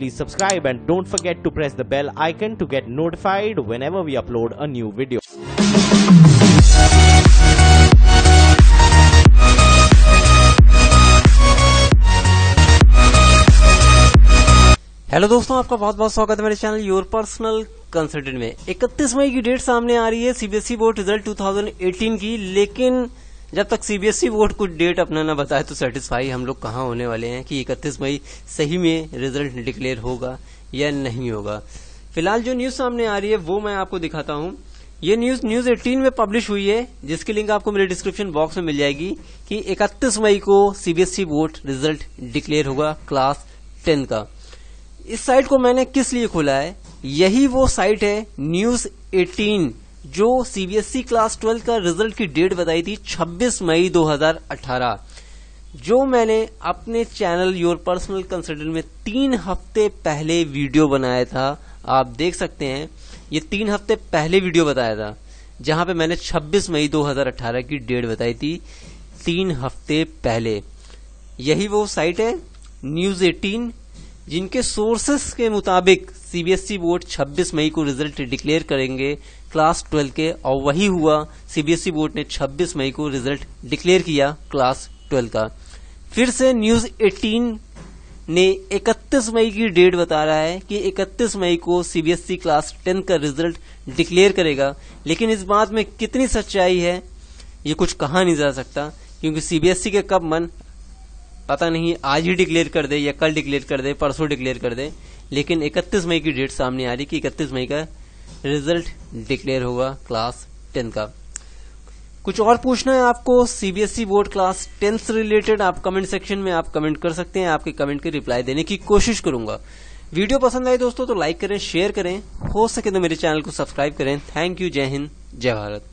please subscribe and don't forget to press the bell icon to get notified whenever we upload a new video. Hello दोस्तों, आपका बहुत बहुत स्वागत है मेरे चैनल योर पर्सनल कंसल्टेंट में। 31 मई की डेट सामने आ रही है सीबीएसई बोर्ड रिजल्ट 2018 की, लेकिन जब तक सीबीएसई बोर्ड कुछ डेट अपना ना बताए तो सेटिस्फाई हम लोग कहाँ होने वाले हैं कि 31 मई सही में रिजल्ट डिक्लेयर होगा या नहीं होगा। फिलहाल जो न्यूज सामने आ रही है वो मैं आपको दिखाता हूँ। ये न्यूज 18 में पब्लिश हुई है, जिसकी लिंक आपको मेरे डिस्क्रिप्शन बॉक्स में मिल जाएगी कि 31 मई को सीबीएसई बोर्ड रिजल्ट डिक्लेयर होगा क्लास 10 का। इस साइट को मैंने किस लिए खोला है, यही वो साइट है न्यूज 18 जो सीबीएसई क्लास 12 का रिजल्ट की डेट बताई थी 26 मई 2018, जो मैंने अपने चैनल योर पर्सनल कंसल्टेंट में 3 हफ्ते पहले वीडियो बनाया था। आप देख सकते हैं ये 3 हफ्ते पहले वीडियो बताया था, जहां पे मैंने 26 मई 2018 की डेट बताई थी 3 हफ्ते पहले। यही वो साइट है न्यूज 18 जिनके सोर्सेस के मुताबिक सीबीएसई बोर्ड 26 मई को रिजल्ट डिक्लेयर करेंगे क्लास 12 के, और वही हुआ। सीबीएसई बोर्ड ने 26 मई को रिजल्ट डिक्लेयर किया क्लास 12 का। फिर से न्यूज 18 ने 31 मई की डेट बता रहा है कि 31 मई को सीबीएसई क्लास 10 का रिजल्ट डिक्लेयर करेगा, लेकिन इस बात में कितनी सच्चाई है ये कुछ कहा नहीं जा सकता, क्योंकि सीबीएसई के कब मन पता नहीं, आज ही डिक्लेयर कर दे या कल डिक्लेयर कर दे, परसों डिक्लेयर कर दे, लेकिन 31 मई की डेट सामने आ रही कि 31 मई का रिजल्ट डिक्लेयर होगा क्लास 10 का। कुछ और पूछना है आपको सीबीएसई बोर्ड क्लास 10 से रिलेटेड, आप कमेंट सेक्शन में आप कमेंट कर सकते हैं। आपके कमेंट के रिप्लाई देने की कोशिश करूंगा। वीडियो पसंद आए दोस्तों तो लाइक करें, शेयर करें, हो सके तो मेरे चैनल को सब्सक्राइब करें। थैंक यू, जय हिंद, जय भारत।